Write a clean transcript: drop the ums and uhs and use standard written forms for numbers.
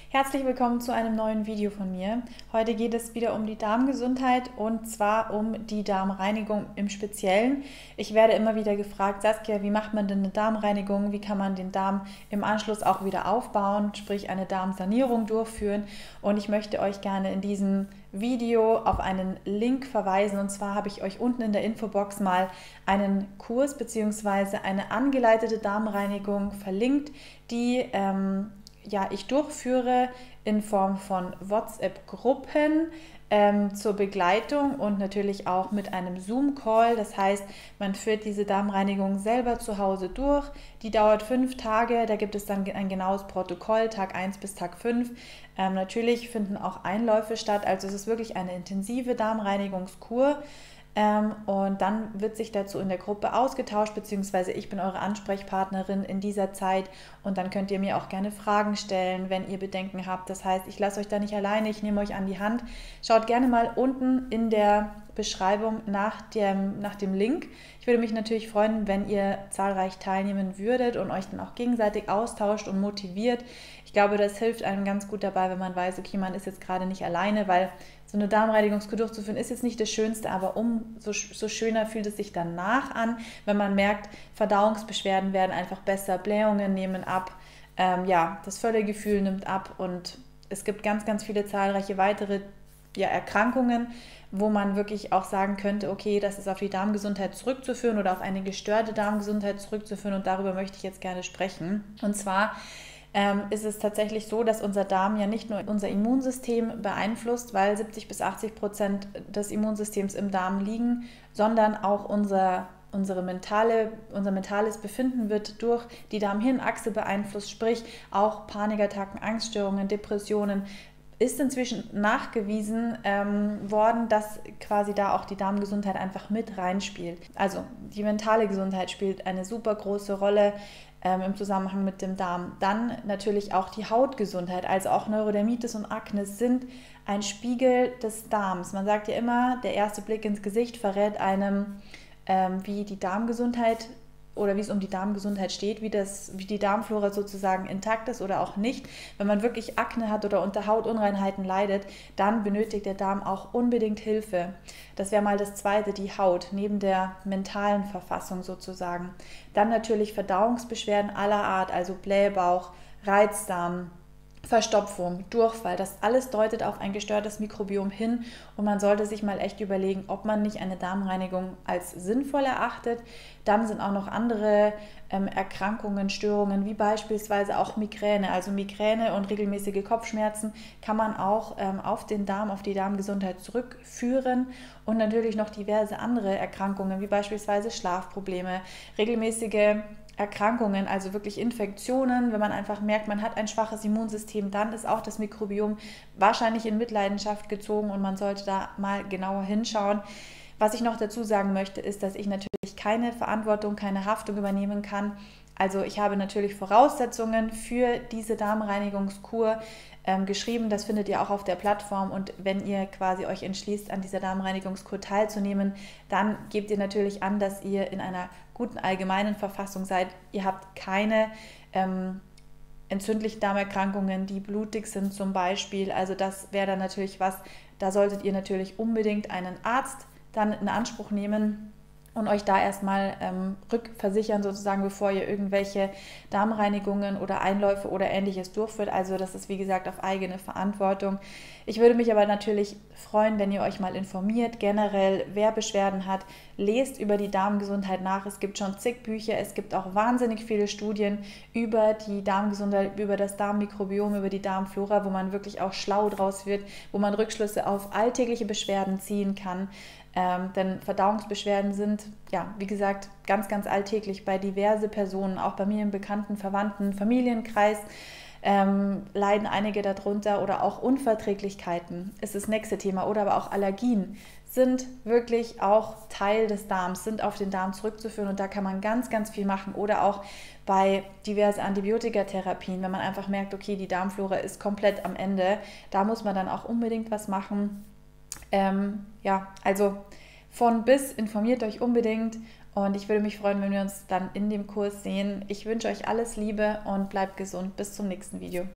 Herzlich willkommen zu einem neuen Video von mir. Heute geht es wieder um die Darmgesundheit und zwar um die Darmreinigung im Speziellen. Ich werde immer wieder gefragt, Saskia, wie macht man denn eine Darmreinigung? Wie kann man den Darm im Anschluss auch wieder aufbauen, sprich eine Darmsanierung durchführen? Und ich möchte euch gerne in diesem Video auf einen Link verweisen. Und zwar habe ich euch unten in der Infobox mal einen Kurs bzw. eine angeleitete Darmreinigung verlinkt, die ich durchführe in Form von WhatsApp-Gruppen zur Begleitung und natürlich auch mit einem Zoom-Call. Das heißt, man führt diese Darmreinigung selber zu Hause durch. Die dauert 5 Tage, da gibt es dann ein genaues Protokoll, Tag 1 bis Tag 5. Natürlich finden auch Einläufe statt, also es ist wirklich eine intensive Darmreinigungskur. Und dann wird sich dazu in der Gruppe ausgetauscht, beziehungsweise ich bin eure Ansprechpartnerin in dieser Zeit und dann könnt ihr mir auch gerne Fragen stellen, wenn ihr Bedenken habt. Das heißt, ich lasse euch da nicht alleine, ich nehme euch an die Hand. Schaut gerne mal unten in der Beschreibung nach dem Link. Ich würde mich natürlich freuen, wenn ihr zahlreich teilnehmen würdet und euch dann auch gegenseitig austauscht und motiviert. Ich glaube, das hilft einem ganz gut dabei, wenn man weiß, okay, man ist jetzt gerade nicht alleine, weil so eine Darmreinigungskur durchzuführen ist jetzt nicht das Schönste, aber umso schöner fühlt es sich danach an, wenn man merkt, Verdauungsbeschwerden werden einfach besser, Blähungen nehmen ab, das Völlegefühl nimmt ab und es gibt ganz, ganz viele zahlreiche weitere Erkrankungen, wo man wirklich auch sagen könnte, okay, das ist auf die Darmgesundheit zurückzuführen oder auf eine gestörte Darmgesundheit zurückzuführen und darüber möchte ich jetzt gerne sprechen. Und zwar ist es tatsächlich so, dass unser Darm ja nicht nur unser Immunsystem beeinflusst, weil 70-80% des Immunsystems im Darm liegen, sondern auch unser mentales Befinden wird durch die Darm-Hirn-Achse beeinflusst, sprich auch Panikattacken, Angststörungen, Depressionen. Ist inzwischen nachgewiesen worden, dass quasi da auch die Darmgesundheit einfach mit reinspielt. Also die mentale Gesundheit spielt eine super große Rolle im Zusammenhang mit dem Darm. Dann natürlich auch die Hautgesundheit, also auch Neurodermitis und Akne sind ein Spiegel des Darms. Man sagt ja immer, der erste Blick ins Gesicht verrät einem, wie die Darmgesundheit oder wie es um die Darmgesundheit steht, wie die Darmflora sozusagen intakt ist oder auch nicht. Wenn man wirklich Akne hat oder unter Hautunreinheiten leidet, dann benötigt der Darm auch unbedingt Hilfe. Das wäre mal das Zweite, die Haut, neben der mentalen Verfassung sozusagen. Dann natürlich Verdauungsbeschwerden aller Art, also Blähbauch, Reizdarm, Verstopfung, Durchfall, das alles deutet auf ein gestörtes Mikrobiom hin und man sollte sich mal echt überlegen, ob man nicht eine Darmreinigung als sinnvoll erachtet. Dann sind auch noch andere Erkrankungen, Störungen, wie beispielsweise auch Migräne. Also Migräne und regelmäßige Kopfschmerzen kann man auch auf den Darm, auf die Darmgesundheit zurückführen und natürlich noch diverse andere Erkrankungen, wie beispielsweise Schlafprobleme, regelmäßige Erkrankungen, also wirklich Infektionen, wenn man einfach merkt, man hat ein schwaches Immunsystem, dann ist auch das Mikrobiom wahrscheinlich in Mitleidenschaft gezogen und man sollte da mal genauer hinschauen. Was ich noch dazu sagen möchte, ist, dass ich natürlich keine Verantwortung, keine Haftung übernehmen kann. Also ich habe natürlich Voraussetzungen für diese Darmreinigungskur geschrieben, das findet ihr auch auf der Plattform und wenn ihr quasi euch entschließt, an dieser Darmreinigungskur teilzunehmen, dann gebt ihr natürlich an, dass ihr in einer guten allgemeinen Verfassung seid. Ihr habt keine entzündlichen Darmerkrankungen, die blutig sind zum Beispiel, also das wäre dann natürlich was, da solltet ihr natürlich unbedingt einen Arzt dann in Anspruch nehmen und euch da erstmal rückversichern sozusagen, bevor ihr irgendwelche Darmreinigungen oder Einläufe oder ähnliches durchführt. Also das ist wie gesagt auf eigene Verantwortung. Ich würde mich aber natürlich freuen, wenn ihr euch mal informiert, generell wer Beschwerden hat, lest über die Darmgesundheit nach. Es gibt schon zig Bücher, es gibt auch wahnsinnig viele Studien über die Darmgesundheit, über das Darmmikrobiom, über die Darmflora, wo man wirklich auch schlau draus wird, wo man Rückschlüsse auf alltägliche Beschwerden ziehen kann. Denn Verdauungsbeschwerden sind, wie gesagt, ganz, ganz alltäglich bei diverse Personen, auch bei mir im bekannten, verwandten Familienkreis leiden einige darunter oder auch Unverträglichkeiten ist das nächste Thema oder aber auch Allergien sind wirklich auch Teil des Darms, sind auf den Darm zurückzuführen und da kann man ganz, ganz viel machen oder auch bei diversen Antibiotikatherapien, wenn man einfach merkt, okay, die Darmflora ist komplett am Ende, da muss man dann auch unbedingt was machen. Also von bis informiert euch unbedingt und ich würde mich freuen, wenn wir uns dann in dem Kurs sehen. Ich wünsche euch alles Liebe und bleibt gesund. Bis zum nächsten Video.